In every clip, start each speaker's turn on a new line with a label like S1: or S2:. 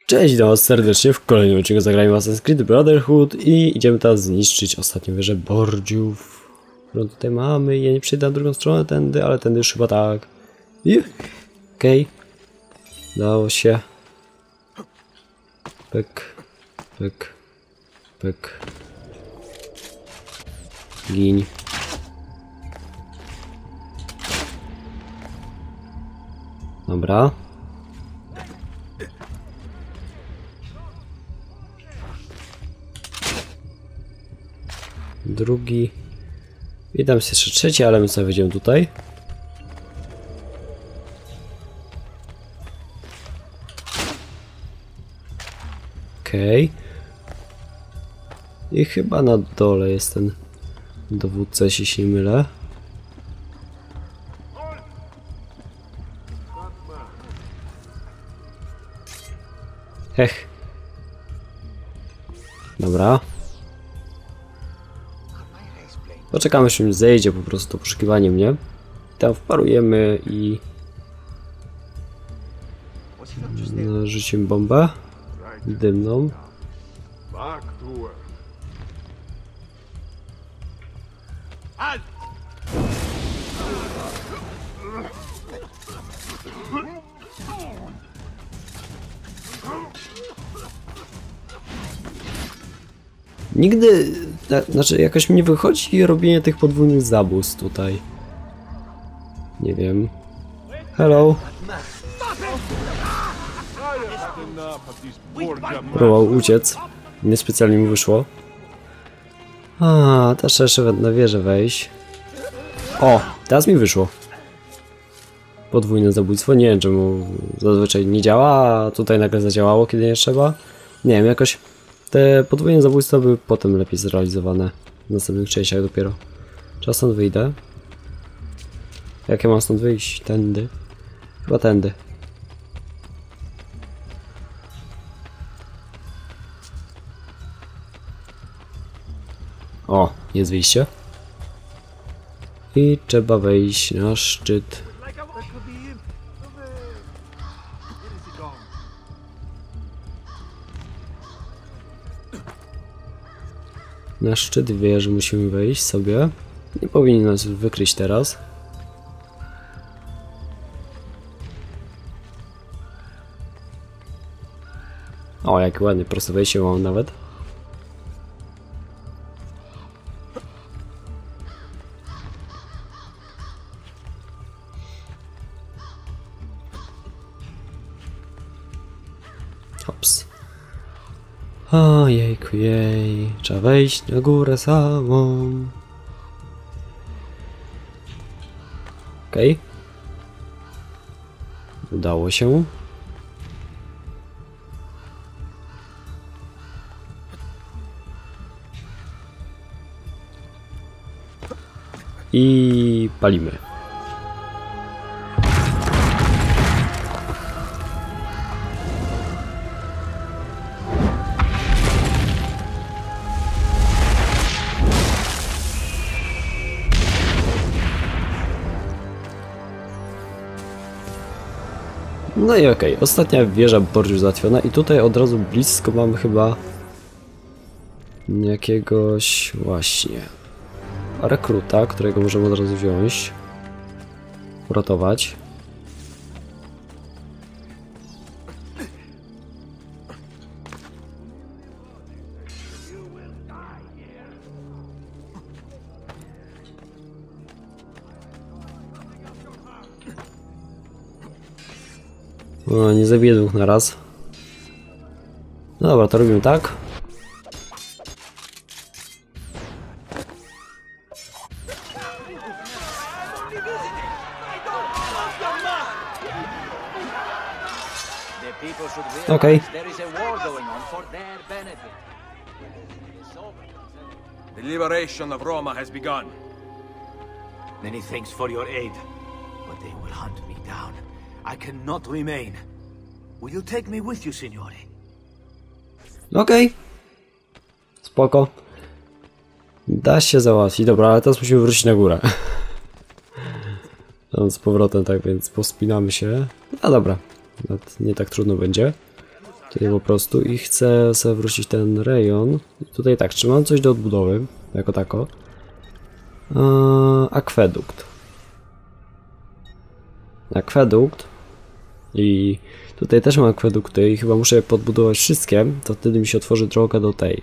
S1: Cześć, witam was serdecznie w kolejnym odcinku zagrajmy Assassin's Creed Brotherhood i idziemy teraz zniszczyć ostatnią wieżę Bordziów, którą tutaj mamy. Ja nie przejdę na drugą stronę tędy, ale tędy już chyba tak. Okej. Dało się. Pyk. Pyk. Pyk. Giń. Dobra. Drugi. I tam jest jeszcze trzeci, ale my sobie wejdziemy tutaj. Okej. I chyba na dole jest ten dowódca, jeśli się nie mylę. Hech. Dobra. Poczekamy, aż mi zejdzie po prostu to poszukiwanie mnie. Tam wparujemy i... Rzucimy bombę dymną. Nigdy, znaczy jakoś mi nie wychodzi robienie tych podwójnych zabójstw tutaj. Nie wiem. Hello. Próbował uciec. Niespecjalnie mu wyszło. A, też jeszcze na wieżę wejść. O, teraz mi wyszło. Podwójne zabójstwo. Nie wiem, czemu zazwyczaj nie działa, a tutaj nagle zadziałało, kiedy nie trzeba. Nie wiem, jakoś... Te podwójne zabójstwa były potem lepiej zrealizowane. W następnych częściach dopiero. Czy stąd wyjdę? Jak ja mam stąd wyjść? Tędy? Chyba tędy. O, jest wyjście. I trzeba wejść na szczyt. Na szczyt wieży musimy wejść sobie. Nie powinien nas wykryć teraz. O, jakie ładnie, proste wejście mam nawet. Hops. Ojejku, jej, trzeba wejść na górę samą. Okej. Udało się. I palimy. No i okej, ostatnia wieża Bordziów załatwiona i tutaj od razu blisko mamy chyba jakiegoś właśnie rekruta, którego możemy od razu wziąć, uratować. O, nie zabiję dwóch na raz. No dobra, to robimy tak. Okej.
S2: The liberation of Roma has begun.
S3: Many thanks for your aid, but they will hunt me down. I cannot remain. Will you take me with you, signore?
S1: Okej. Spoko. Da się załatwić. Dobra, ale teraz musimy wrócić na górę. Tam z powrotem, tak więc pospinamy się. A dobra. Nawet nie tak trudno będzie. Tutaj po prostu i chcę sobie wrócić ten rejon. I tutaj tak, czy mam coś do odbudowy, jako tako. Akwedukt. Akwedukt. I tutaj też mam akwedukty i chyba muszę je podbudować wszystkie, to wtedy mi się otworzy droga do tej.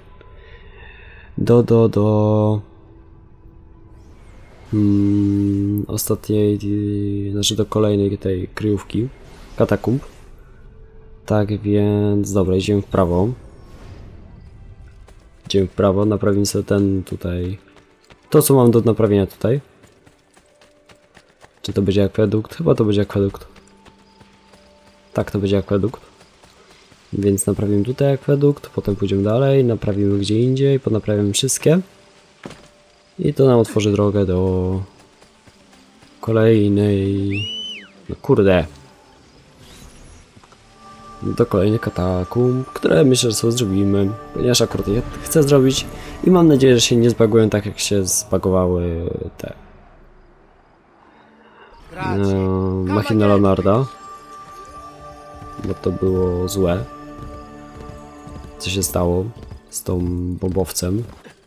S1: Ostatniej, znaczy do kolejnej tej kryjówki, katakumb. Tak więc, dobra, idziemy w prawo. Idziemy w prawo, naprawimy sobie ten tutaj, to co mam do naprawienia tutaj. Czy to będzie akwedukt? Chyba to będzie akwedukt. Tak, to będzie akwedukt. Więc naprawimy tutaj akwedukt, potem pójdziemy dalej, naprawimy gdzie indziej, ponaprawiamy wszystkie. I to nam otworzy drogę do kolejnej... No kurde. Do kolejnych katakumb, które myślę, że sobie zrobimy, ponieważ akurat je chcę zrobić i mam nadzieję, że się nie zbagują tak jak się zbagowały te machiny Leonarda, bo to było złe, co się stało z tą bombowcem.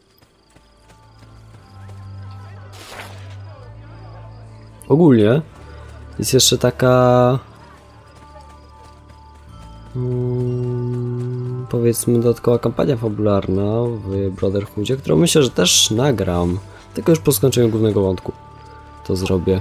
S1: Ogólnie jest jeszcze taka powiedzmy dodatkowa kampania fabularna w Brotherhoodzie, którą myślę, że też nagram, tylko już po skończeniu głównego wątku to zrobię,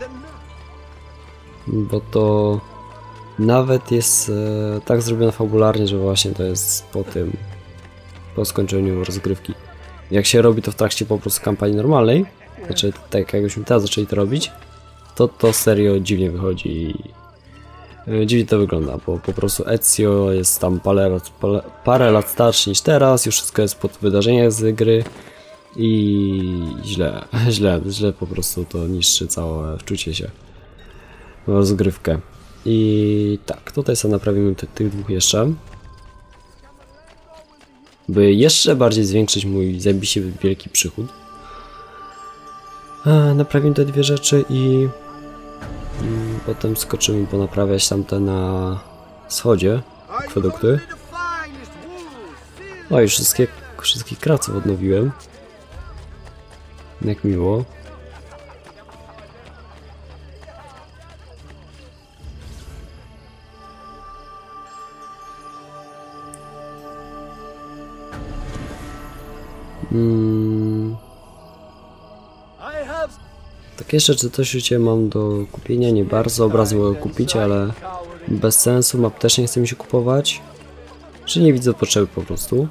S1: bo to nawet jest tak zrobione fabularnie, że właśnie to jest po skończeniu rozgrywki. Jak się robi to w trakcie po prostu kampanii normalnej, znaczy tak jakbyśmy teraz zaczęli to robić, to serio dziwnie wychodzi. Dziwnie to wygląda, bo po prostu Ezio jest tam parę lat starszy niż teraz, już wszystko jest pod wydarzenia z gry i źle po prostu to niszczy całe wczucie się w rozgrywkę. I tak, tutaj sobie naprawimy tych dwóch jeszcze, by jeszcze bardziej zwiększyć mój zajebiście wielki przychód. Naprawimy te dwie rzeczy i potem skoczymy ponaprawiać tamte na schodzie akwedukty. No i wszystkich krawców odnowiłem. Jak miło. Tak jeszcze, czy coś życie mam do kupienia? Nie bardzo. Obrazy mogę kupić, ale bez sensu. Map też nie chce mi się kupować. Czy nie widzę potrzeby po prostu.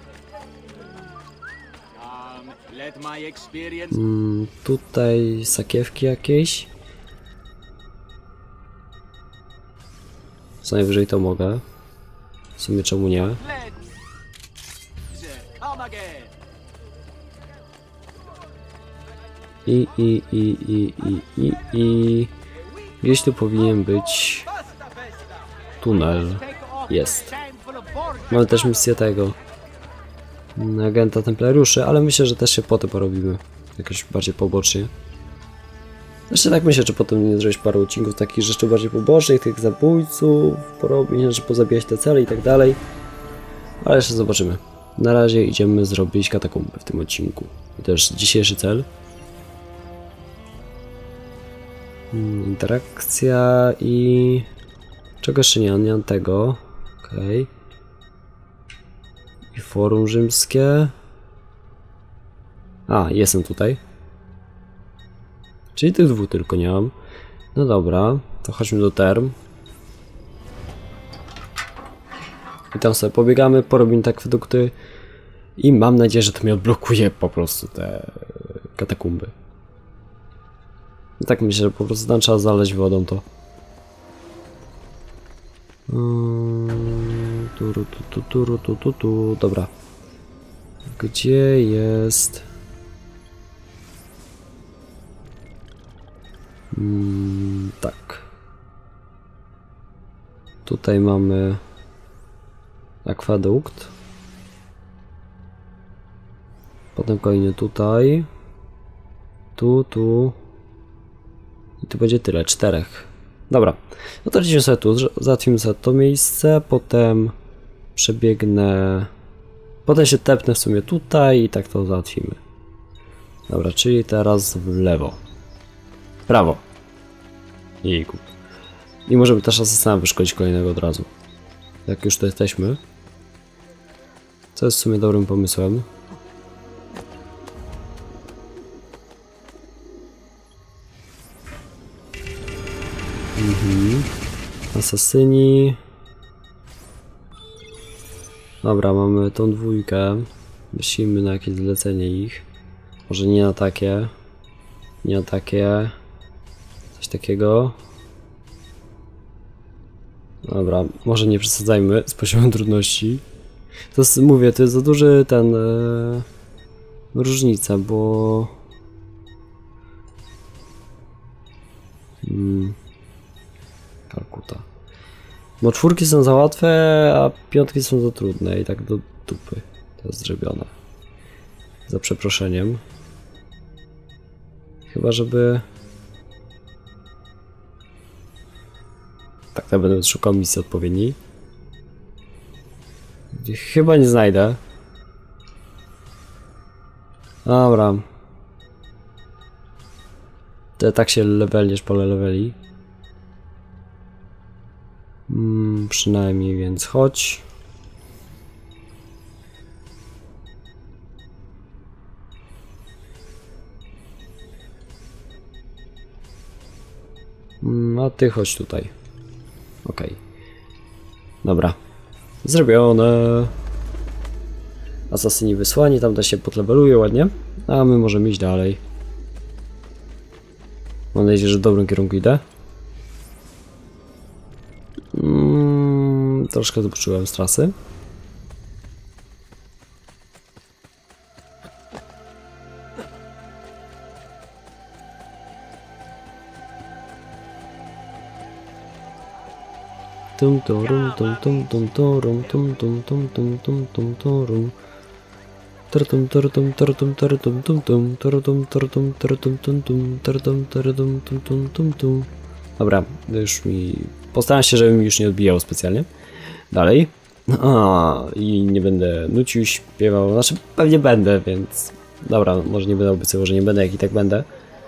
S1: Tutaj sakiewki jakieś. Co najwyżej to mogę. W sumie czemu nie? I gdzieś tu powinien być tunel. Jest. Mamy też misję tego agenta templariuszy, ale myślę, że też się potem porobimy jakoś bardziej pobocznie. Zresztą tak myślę, że potem nie zrobić parę odcinków takich rzeczy bardziej pobocznych, tych zabójców porobić, że pozabijać te cele i tak dalej. Ale jeszcze zobaczymy. Na razie idziemy zrobić katakumby w tym odcinku. I też dzisiejszy cel. Interakcja i... Czego jeszcze nie mam tego. Okej. I forum rzymskie. A, jestem tutaj. Czyli tych dwóch tylko nie mam. No dobra, to chodźmy do term. I tam sobie pobiegamy, porobimy te akwedukty. I mam nadzieję, że to mi odblokuje po prostu te katakumby. I tak myślę, że po prostu tam trzeba zalać wodą to. Dobra. Gdzie jest... tak. Tutaj mamy akwedukt. Potem kolejny tutaj. Tu. I tu będzie tyle, 4. Dobra. No to lecimy sobie tu, załatwimy sobie to miejsce, potem Przebiegnę. Potem się tepnę w sumie tutaj i tak to załatwimy. Dobra, czyli teraz w lewo. W prawo. Jejku. I możemy też asesyna wyszkolić kolejnego od razu. Jak już tu jesteśmy. Co jest w sumie dobrym pomysłem. Asasyni. Dobra, mamy tą dwójkę. Myślimy na jakieś zlecenie ich. Może nie na takie. Nie na takie. Coś takiego. Dobra, może nie przesadzajmy z poziomem trudności. To jest, mówię, to jest za duży ten... różnica, bo... Kalkuta. Bo czwórki są za łatwe, a piątki są za trudne i tak do dupy to jest zrobione. Za przeproszeniem. Chyba żeby... Tak, ja będę szukał misji odpowiedniej. Chyba nie znajdę. Dobra. To tak się levelniesz pole leveli. Przynajmniej, więc chodź. A ty chodź tutaj. Okej. Dobra. Zrobione. Asasyni wysłani, tam też się podleveluje ładnie. A my możemy iść dalej. Mam nadzieję, że w dobrym kierunku idę. Troszkę zobaczyłem z trasy. Tum torum tum tum tum torum tum tum tum tum tum tum torum. Tartum tartum tartum tartum tum tum tartum tartum tartum tum tum tartum tartum tum tum tum tum. Dobra, już mi... Postaram się, żebym już nie odbijał specjalnie. Dalej. I nie będę nucił, śpiewał. Znaczy pewnie będę, więc... Dobra, może nie będę obiecywał, że nie będę, jak i tak będę.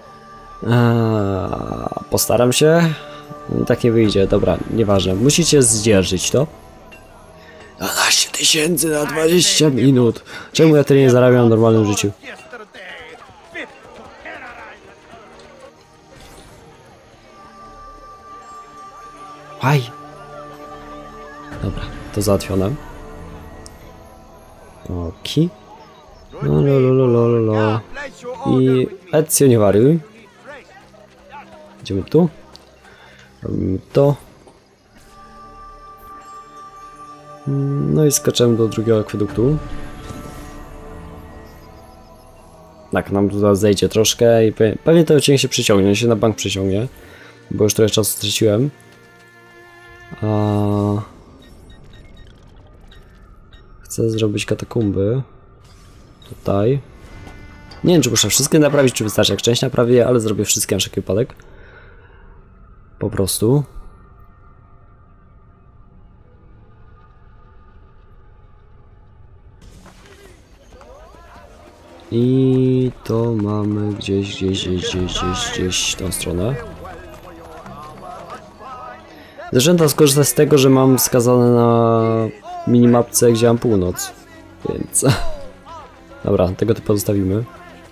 S1: Postaram się. No, tak nie wyjdzie, dobra, nieważne. Musicie zdzierżyć to. 12 000 na 20 minut. Czemu ja tyle nie zarabiam w normalnym życiu? Aj. Dobra, to załatwione. Oki. No. I Ezio, nie wariuj. Idziemy tu. Robimy to. No i skaczemy do drugiego akweduktu. Tak, nam tu zejdzie troszkę i pewnie ten odcinek się przyciągnie, on się na bank przyciągnie, bo już trochę czasu straciłem. Chcę zrobić katakumby. Tutaj. Nie wiem, czy muszę wszystkie naprawić, czy wystarczy jak część naprawię, ale zrobię wszystkie na wszelki wypadek. Po prostu. I to mamy gdzieś tą stronę. Zresztą to skorzystać z tego, że mam wskazane na minimapce, gdzie mam północ. Więc... Dobra, tego typu zostawimy.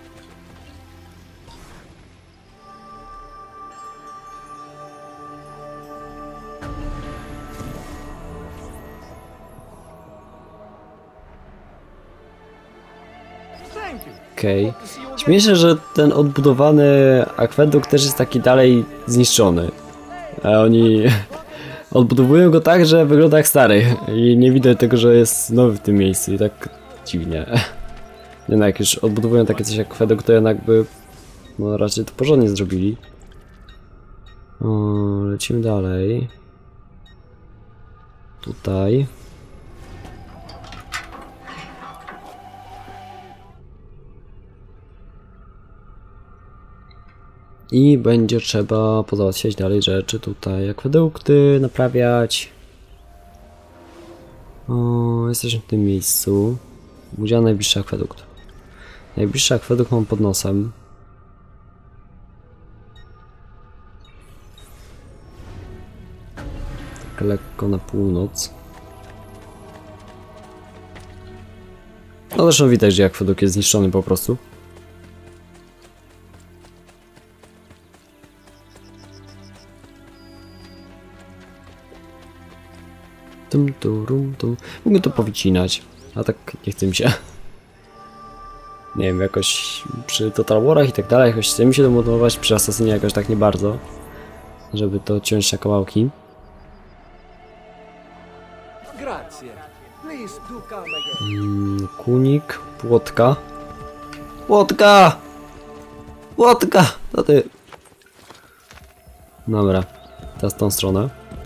S1: Okej. Śmieszne, że ten odbudowany akwedukt też jest taki dalej zniszczony. A oni odbudowują go tak, że wygląda jak stary. I nie widać tego, że jest nowy w tym miejscu. I tak dziwnie. Nie no, jak już odbudowują takie coś jak akwedukt, to jednak by... No raczej to porządnie zrobili. O, lecimy dalej. Tutaj. I będzie trzeba pozałatwiać dalej rzeczy tutaj. Akwedukty naprawiać. jesteśmy w tym miejscu. Gdzie najbliższy akwedukt? Najbliższy akwedukt mam pod nosem. Tak lekko na północ. No zresztą widać, że akwedukt jest zniszczony po prostu. Mógłbym to powycinać, a tak nie chcę mi się. Nie wiem, jakoś przy Total Warach i tak dalej, jakoś chce mi się to modować, przy Assassinie jakoś tak nie bardzo. Żeby to ciąć na kawałki. Kunik, płotka. Płotka! Płotka! To ty. Dobra, teraz tą stronę.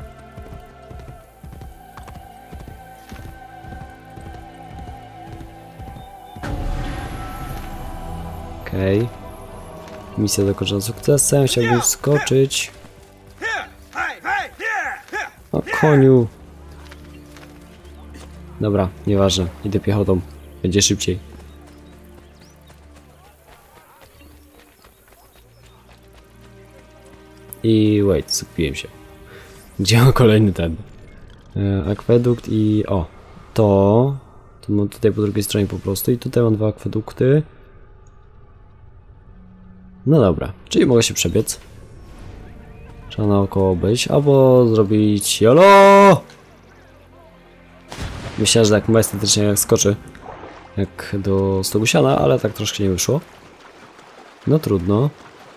S1: Okej. Misja dokończona sukcesem, chciałbym skoczyć. O koniu. Dobra, nieważne, idę piechotą. Będzie szybciej. I wait, skupiłem się. Gdzie mam kolejny ten? Akwedukt i... o! To mam tutaj po drugiej stronie po prostu i tutaj mam dwa akwedukty. No dobra, czyli mogę się przebiec. Trzeba naokoło obejść, albo zrobić YOLO! Myślałem, że tak majestatycznie jak skoczy, jak do stogu siana, ale tak troszkę nie wyszło. No trudno.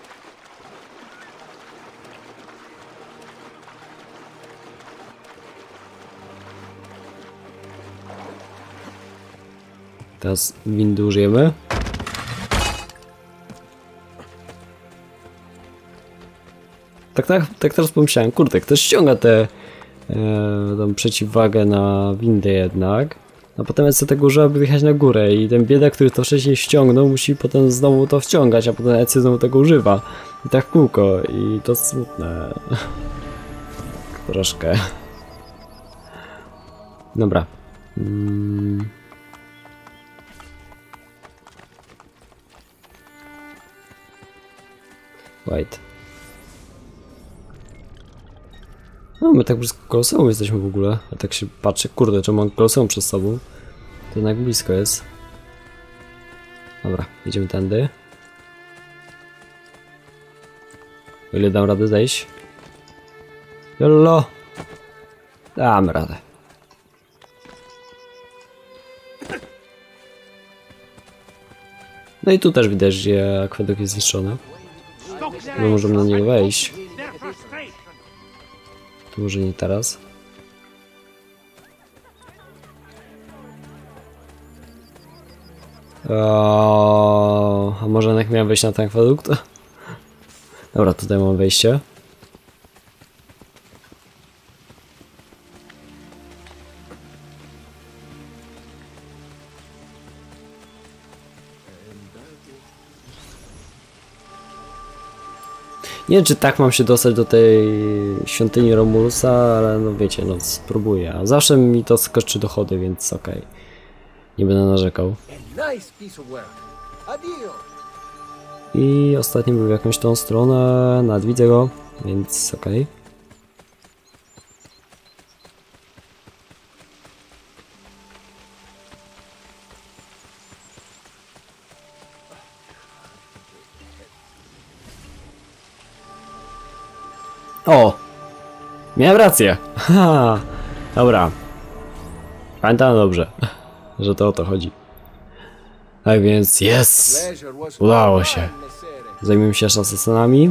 S1: Teraz windy użyjemy. Tak teraz pomyślałem, kurde, ktoś ściąga tę tą przeciwwagę na windę jednak, a potem EC tego używa, aby wjechać na górę i ten biedak, który to wcześniej ściągnął, musi potem znowu to wciągać, a potem EC znowu tego używa. I tak kółko, i to smutne. Troszkę. Dobra. Wait. No, my tak blisko Koloseum jesteśmy w ogóle. A tak się patrzę, kurde, czy mam Koloseum przed sobą. To jednak blisko jest. Dobra, idziemy tędy. O ile dam radę zejść? Jollo! Dam radę. No i tu też widać, że akwedukt jest zniszczony. No możemy na niego wejść. Tu może nie teraz. A może jednak miałem wejść na ten akwedukt? Dobra, tutaj mam wejście. Nie wiem, czy tak mam się dostać do tej świątyni Romulusa, ale no wiecie, no spróbuję. A zawsze mi to skoczy dochody, więc okej. Nie będę narzekał. I ostatni był w jakąś tą stronę, nawet widzę go, więc okej. O! Miałem rację! Ha! Dobra. Pamiętam dobrze, że to o to chodzi. Tak więc jest! Udało się. Zajmiemy się asasynami.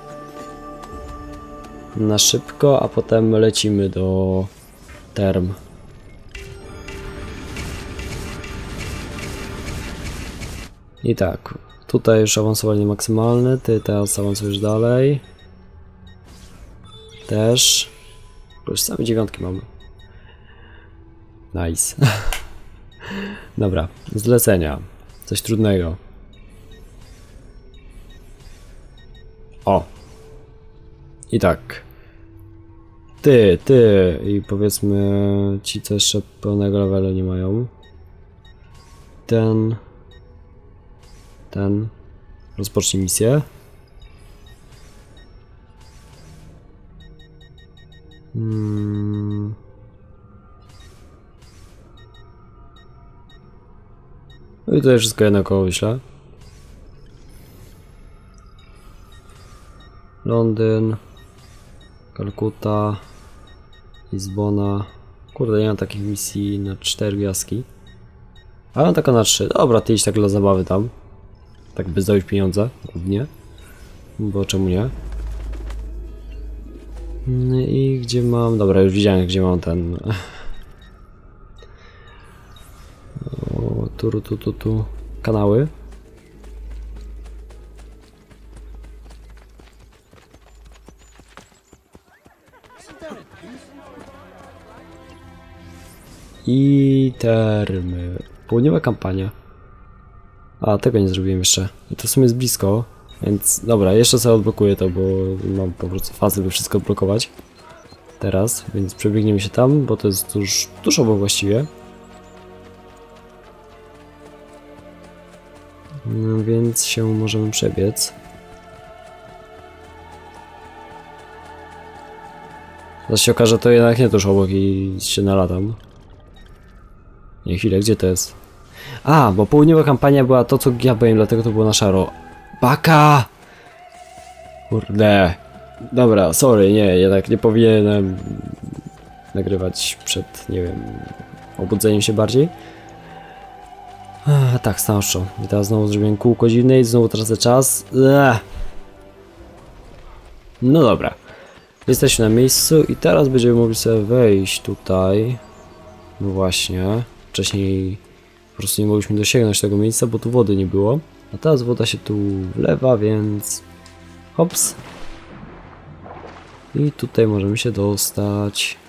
S1: Na szybko, a potem lecimy do Term. I tak, tutaj już awansowanie maksymalne, ty teraz awansujesz dalej. Też. Już same 9 mamy. Nice. Dobra, zlecenia. Coś trudnego. O. I tak. ty i powiedzmy ci, co jeszcze pełnego levelu nie mają. Ten. Rozpocznij misję. No i tutaj wszystko jednakowo wyślę. Londyn, Kalkuta, Lizbona. Kurde, nie mam takich misji na 4 gwiazdki. Ale mam taka na 3. Dobra, ty idź tak dla zabawy tam. Tak by zdobyć pieniądze, głównie. Bo czemu nie? I gdzie mam... Dobra, już widziałem, gdzie mam ten... O, tu. Kanały. I termy. Południowa kampania. A, tego nie zrobiłem jeszcze. I to w sumie jest blisko. Więc dobra, jeszcze sobie odblokuję to, bo mam po prostu fazę, by wszystko odblokować. Teraz, więc przebiegniemy się tam, bo to jest tuż obok właściwie. No więc się możemy przebiec. Zaraz się okaże, to jednak nie tuż obok i się nalatam. Nie, chwilę, gdzie to jest? A, bo południowa kampania była to, co ja byłem, dlatego to było na szaro. Baka! Kurde. Dobra, sorry, nie, jednak nie powinienem nagrywać przed, nie wiem, obudzeniem się bardziej. Tak, stanowczo. I teraz znowu zrobiłem kółko dziwne i znowu tracę czas. No dobra. Jesteśmy na miejscu i teraz będziemy mogli sobie wejść tutaj. No właśnie. Wcześniej po prostu nie mogliśmy dosięgnąć tego miejsca, bo tu wody nie było. A teraz woda się tu wlewa, więc... Hops. I tutaj możemy się dostać.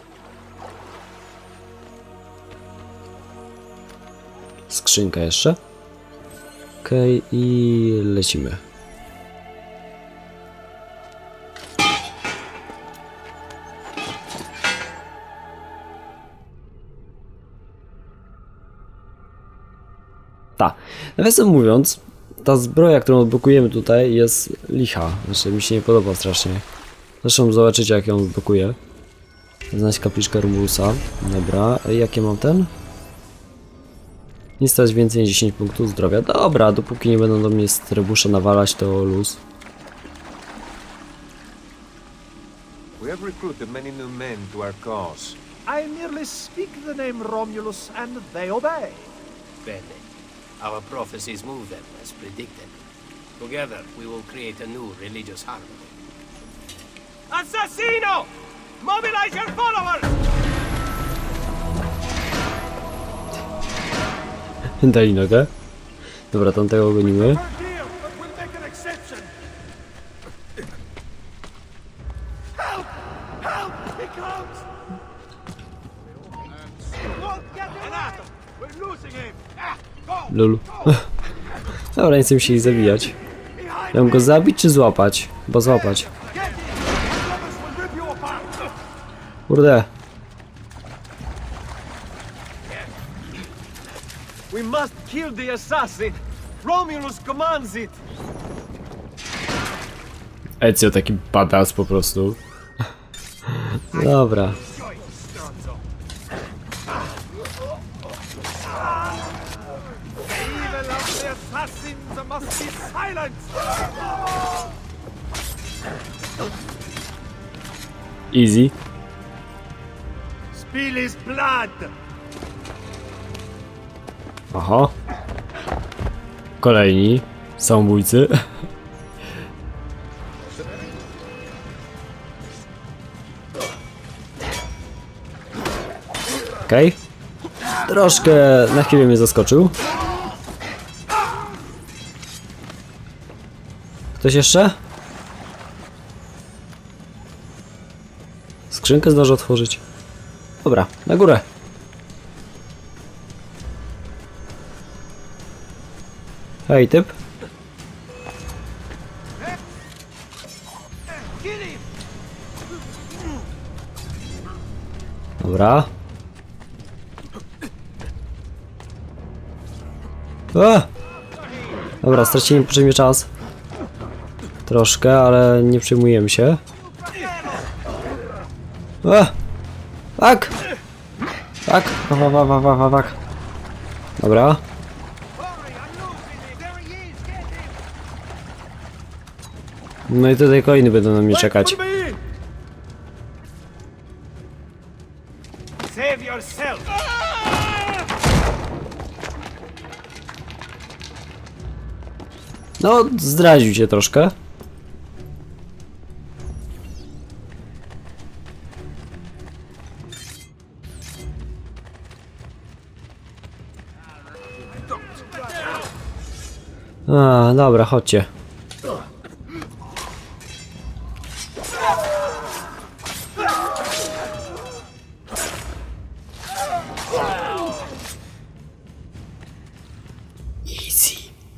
S1: Skrzynka jeszcze. Okej, i lecimy. Tak. Nawiasem mówiąc, ta zbroja, którą odblokujemy tutaj, jest licha. Znaczy, mi się nie podoba strasznie. Zresztą zobaczycie, jak ją odblokuję. Znaleźć kapliczkę Romulusa. Dobra, jakie mam ten? Nie stać więcej niż 10 punktów zdrowia. Dobra, dopóki nie będą do mnie z trebusze nawalać, to luz.
S4: We have recruited many new men to our cause.
S5: I merely speak the name Romulus and they obey.
S6: Badly. Our prophecies move them, as predicted. Together, we will create a new religious harmony.
S2: Assassino! Mobilize your followers!
S1: Dali nogę. Dobra, tamtego gonimy. Lulu. Dobra, nie chcę mi się ich zabijać. Mam go zabić czy złapać? Bo złapać. Kurde.
S4: We must kill the assassin! Romulus commands it!
S1: Ezio taki badass po prostu. Dobra.
S5: Evil of the assassins must be silenced!
S1: Easy.
S5: Spill his blood!
S1: Aha. Kolejni samobójcy. Okej. Troszkę na chwilę mnie zaskoczył. Ktoś jeszcze? Skrzynkę zdążę otworzyć. Dobra, na górę. Hej, typ. Dobra. A! Dobra, stracimy potrzebny czas. Troszkę, ale nie przejmujemy się. A! Tak! Tak! Tak! Dobra. No i tutaj kolejny będą na mnie czekać.
S2: Save yourself!
S1: No, zdradził się troszkę. A, dobra, chodźcie. Easy.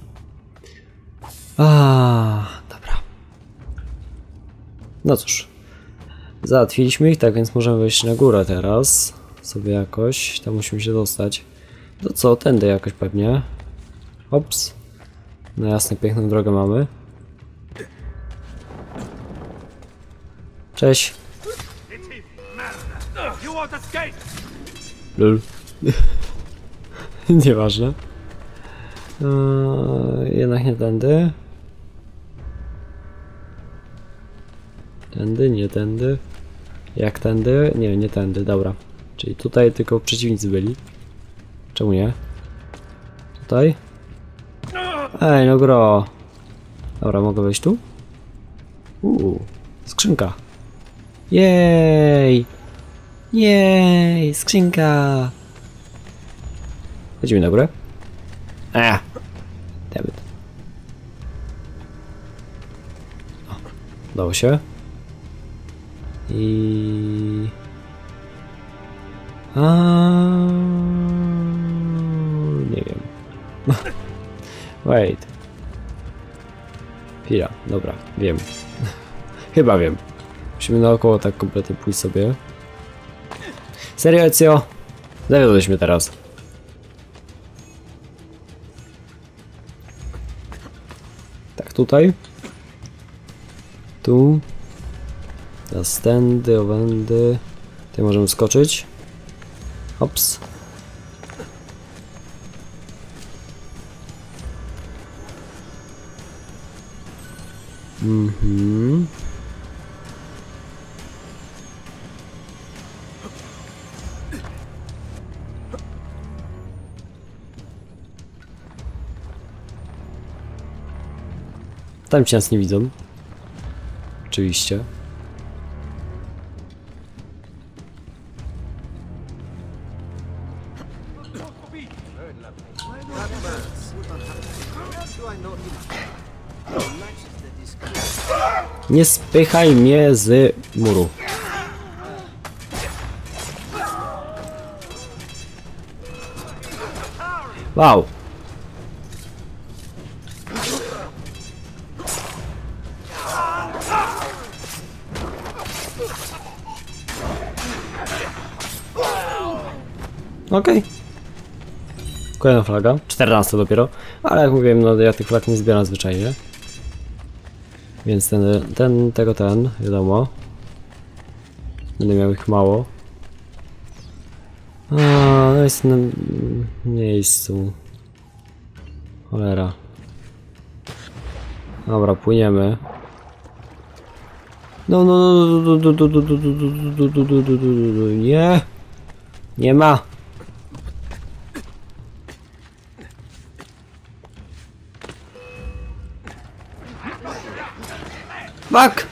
S1: A, dobra. No cóż. Załatwiliśmy ich, tak więc możemy wejść na górę teraz. Sobie jakoś. Tam musimy się dostać. To co? Tędy jakoś pewnie. Ops. No jasne, piękną drogę mamy. Cześć.
S2: You won't escape!
S1: Lul. Nieważne. Jednak nie tędy. Tędy, nie tędy. Jak tędy? Nie, nie tędy, dobra. Czyli tutaj tylko przeciwnicy byli. Czemu nie? Tutaj? Ej, no gro. Dobra, mogę wejść tu? Skrzynka. Jej! Jej, skrzynka! Chodzimy na górę. Dammit. Udało się. I... nie wiem. Wait. Chwila, dobra, wiem. Chyba wiem. Musimy naokoło tak kompletnie pójść sobie. Serio, Ezio? Zawiodłeś mnie teraz. Tak, tutaj. Tu. Teraz tędy, owędy. Tutaj możemy skoczyć. Hops. Tam ci nas nie widzą. Oczywiście. Nie spychaj mnie z muru. Wow. Okej. Kolejna flaga. 14 dopiero. Ale jak mówiłem, no ja tych flag nie zbieram zwyczajnie. Więc ten, wiadomo. Będę miał ich mało. No jest na miejscu. Cholera. Dobra, płyniemy. No, nie. Nie ma. Fuck!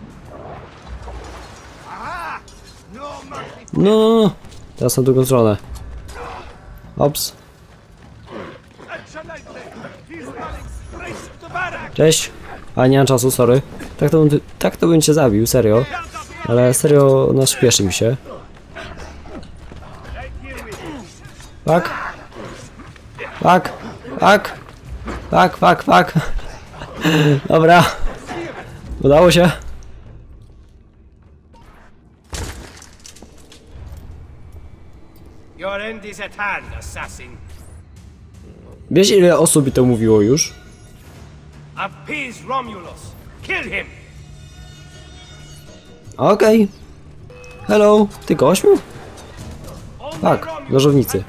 S1: No. Teraz na drugą stronę. Ops. Cześć. A nie mam czasu, sorry. Tak to bym cię zabił, serio. Ale serio, no śpieszy mi się. Fuck. Fuck. Fuck. Fuck, fuck, fuck. Dobra. Udało się.
S6: is at hand, assassin.
S1: Wiesz, ile osób mi to mówiło już?
S6: Appease Romulus. Kill him.
S1: Okej. Hello. Tylko 8? Tak, nożownicy.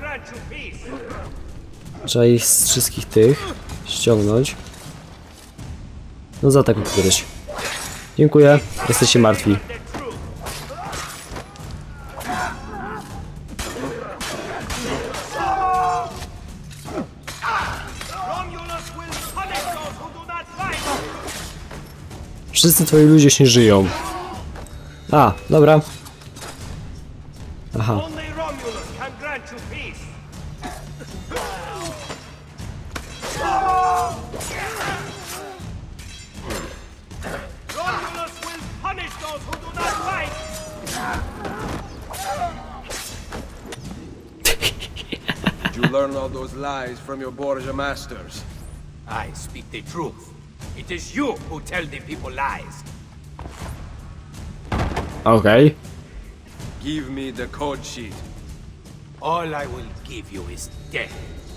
S1: Trzeba ich z wszystkich tych ściągnąć. No zaatakuj któryś. Dziękuję. Jesteście martwi. Wszyscy twoi ludzie się żyją. A, dobra. Aha.
S6: Only Romulus can grant you peace. Romulus will punish those who do not fight.
S7: Did you learn all those lies from your Borgia masters?
S6: I speak the truth. It is you who tell the people lies.
S1: Okej.
S7: Give me the code sheet.
S6: All I will give you is death.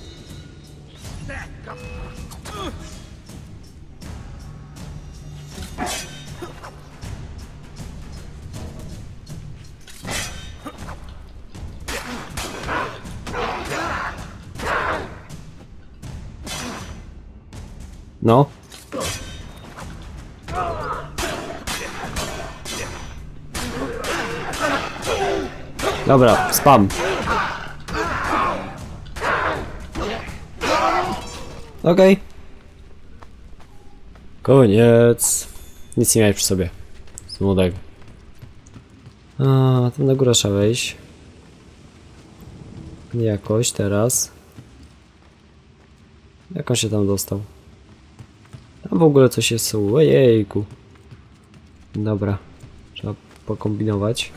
S1: No. Dobra, spam. Okej. Koniec. Nic nie miałeś przy sobie. Z młodego. A, tam na górę trzeba wejść. Jakoś teraz. Jak on się tam dostał? Tam w ogóle coś jest. Ojejku. Dobra. Trzeba pokombinować.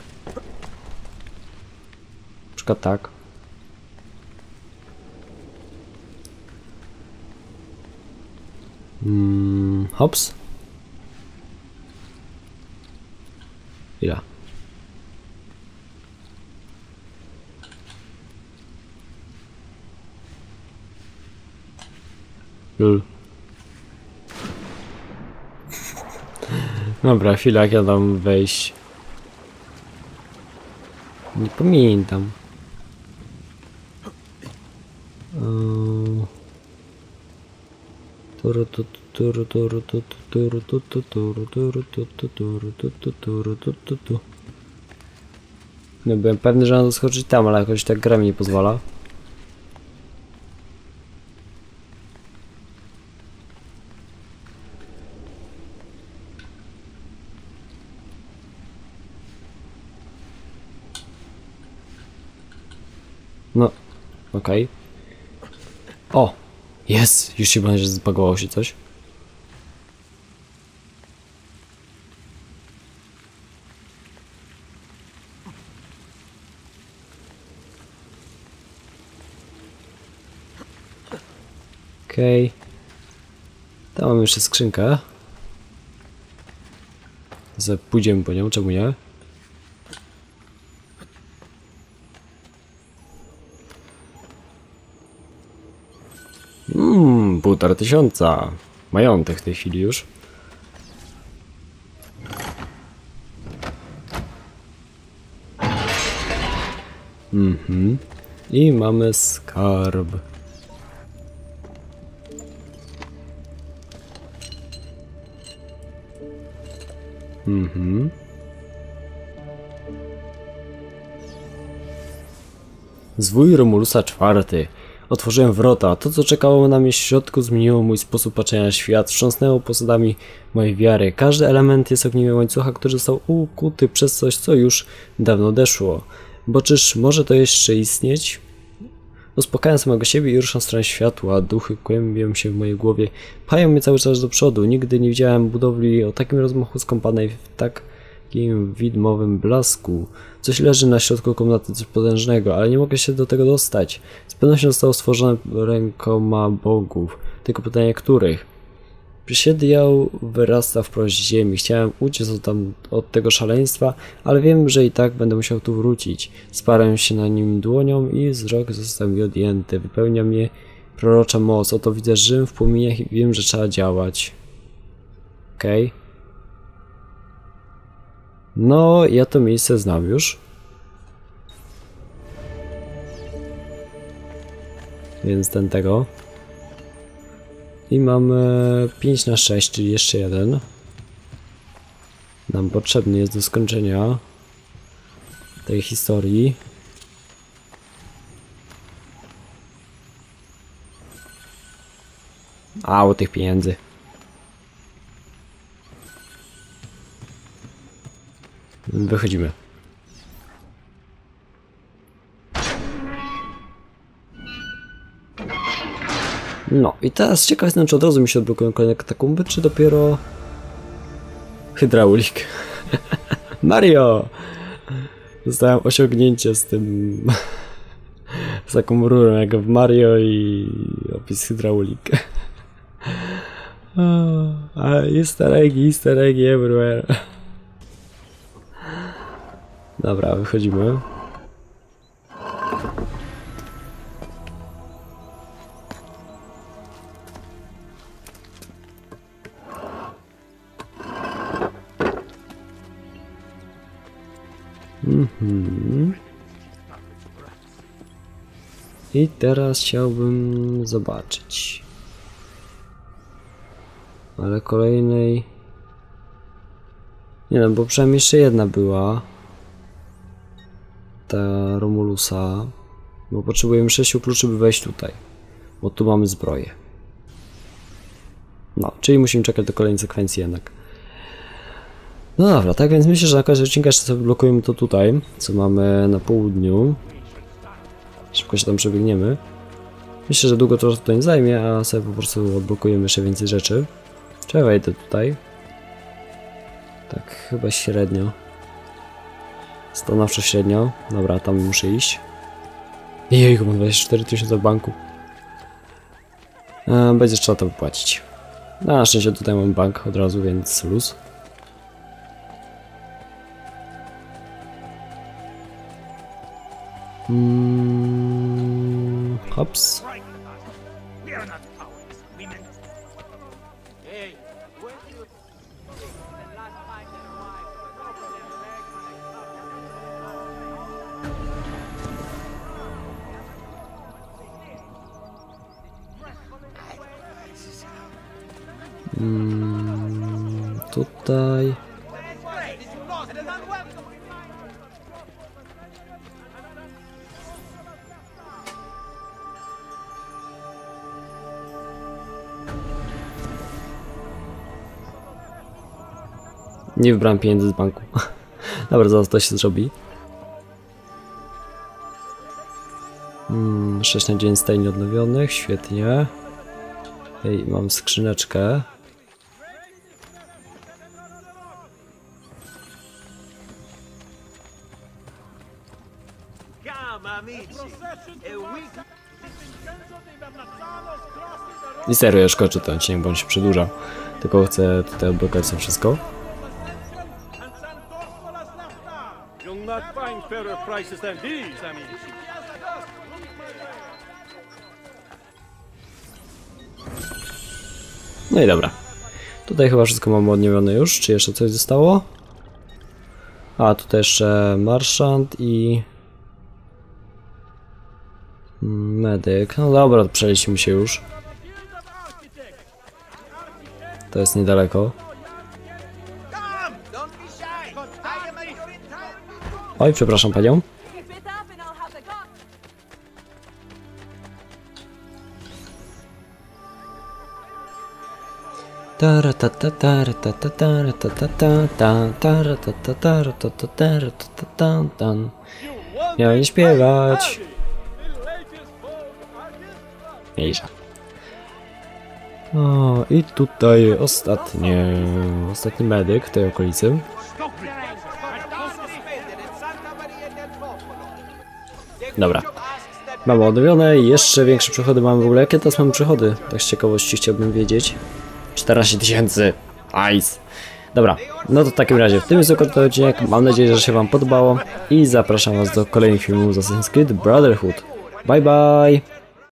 S1: Na przykład tak. Hops. Ile? Lul. Dobra, chwila, jak ja tam wejść. Nie pamiętam. No byłem pewny, że mam skoczyć tam, ale jakoś tak gra mi nie pozwala. No, okej. O! Jest! Już się będzie, że zbagowało się coś. Okej. Tam mamy jeszcze skrzynkę. Pójdziemy po nią, czemu nie? Półtora tysiąca. Majątek w tej chwili już. I mamy skarb. Zwój Romulusa IV. Otworzyłem wrota. To, co czekało na mnie w środku, zmieniło mój sposób patrzenia na świat. Wstrząsnęło posadami mojej wiary. Każdy element jest ogniwem łańcucha, który został ukuty przez coś, co już dawno odeszło. Bo czyż może to jeszcze istnieć? Uspokajam samego siebie i ruszam w stronę światła. Duchy kłębią się w mojej głowie. Pają mnie cały czas do przodu. Nigdy nie widziałem budowli o takim rozmachu skąpanej w takim widmowym blasku. Coś leży na środku komnaty, coś potężnego, ale nie mogę się do tego dostać. Z pewnością zostało stworzone rękoma bogów. Tylko pytanie, których? Przysiedział wyrasta wprost z ziemi. Chciałem uciec od tego szaleństwa, ale wiem, że i tak będę musiał tu wrócić. Sparłem się na nim dłonią i wzrok został mi odjęty. Wypełnia mnie prorocza moc. Oto widzę Rzym w płomieniach i wiem, że trzeba działać. Okej. No, ja to miejsce znam już. Więc tego. I mamy 5 na 6, czyli jeszcze jeden. Nam potrzebny jest do skończenia tej historii. A, o tych pieniędzy. Wychodzimy. No i teraz ciekaw jestem, czy od razu mi się odblokują kolejne katakumby, czy dopiero hydraulik. Mario! Dostałem osiągnięcie z tym z taką rurą jak w Mario i opis hydraulik. Easter eggi everywhere. Dobra, wychodzimy. I teraz chciałbym zobaczyć. Ale kolejnej... Nie no, bo przynajmniej jeszcze jedna była. Ta Romulusa. Bo potrzebujemy 6 kluczy, by wejść tutaj. Bo tu mamy zbroję. No, czyli musimy czekać do kolejnej sekwencji jednak. No dobra, tak więc myślę, że na koniec odcinka jeszcze sobie blokujemy to tutaj, co mamy na południu. Szybko się tam przebiegniemy. Myślę, że długo to tutaj nie zajmie, a sobie po prostu odblokujemy jeszcze więcej rzeczy. Czy ja wejdę tutaj? Tak, chyba średnio. Stanowczo średnio. Dobra, tam muszę iść. Jejku, mam 24 000 w banku. Będzie trzeba to wypłacić. Na szczęście tutaj mam bank od razu, więc luz. Hops. Tutaj. Nie wybrałem pieniędzy z banku. Dobra, zaraz to się zrobi. 6 na 9 stajni odnowionych, świetnie. Ej, mam skrzyneczkę. I serio, już kończę ten odcinek, bo on się przedłuża. Tylko chcę tutaj odblokować sobie wszystko.
S2: You'll not find fairer prices than these, amici.
S1: No i dobra. Tutaj chyba wszystko mamy odnowione już. Czy jeszcze coś zostało? A, tutaj jeszcze marszant i... medyk. No dobra, to przelecimy się już. To jest niedaleko. Oj, przepraszam panią. Miałem śpiewać. Mniejsza. O, i tutaj ostatni medyk w tej okolicy. Dobra. Mamy odnowione i jeszcze większe przychody mamy w ogóle. Jakie teraz mamy przychody? Tak z ciekawości chciałbym wiedzieć. 14 000. Nice. Dobra, no to w takim razie w tym jest krótki odcinek. Mam nadzieję, że się wam podobało i zapraszam was do kolejnych filmów z Assassin's Creed Brotherhood. Bye bye!